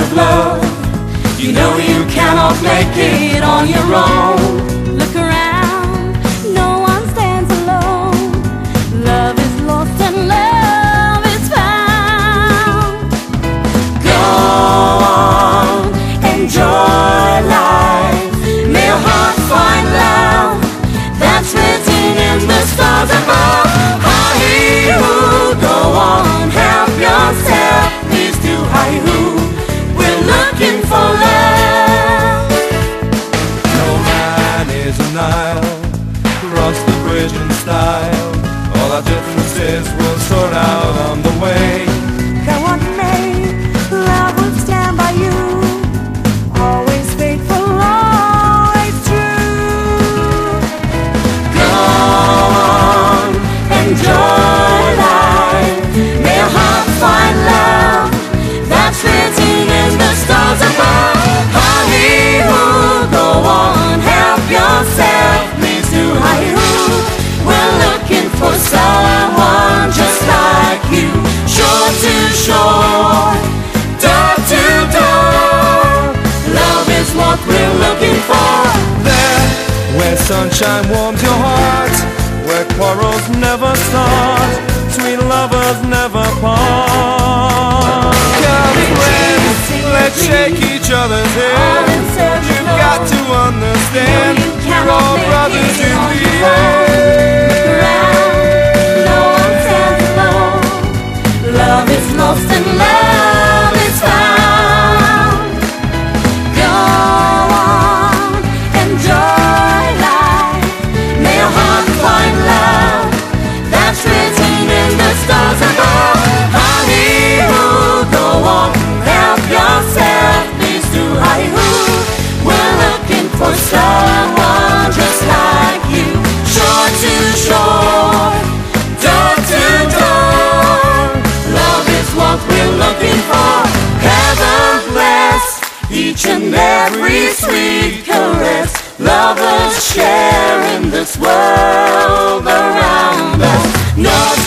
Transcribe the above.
of love. You know you cannot make it on your own. Look around, no one stands alone. Love is lost and love is found. Go on, enjoy life. May your heart find love that's written in the stars above. Hi-hoo, go on, help yourself. Please do hi-hoo. We're looking for love. No man is an isle, cross the bridge in style. All our differences will sort out on the way. Come what may, love will stand by you. Always faithful, always true. Go on, enjoy life. May your heart find love that's written in the stars above. Hi-hoo, go on, help yourself. Please do hi-hoo. We're looking for someone just like you. Shore to shore, door to door. Love is what we're looking for. There, where sunshine warms your heart, where quarrels never start, sweet lovers never part. Come friends, let's shake each other's hand. You've got to understand, we're all brothers in the end. No one stands alone. Love is lost and love is found. Go on, enjoy life. May your heart find love that's written in the stars above. Hi-hoo, go on, help yourself. Please do hi-hoo. We're looking for someone just like you. Shore to shore, door to door. Love is what we're looking for. Heaven bless each and every sweet caress. Lovers share in this world around us. No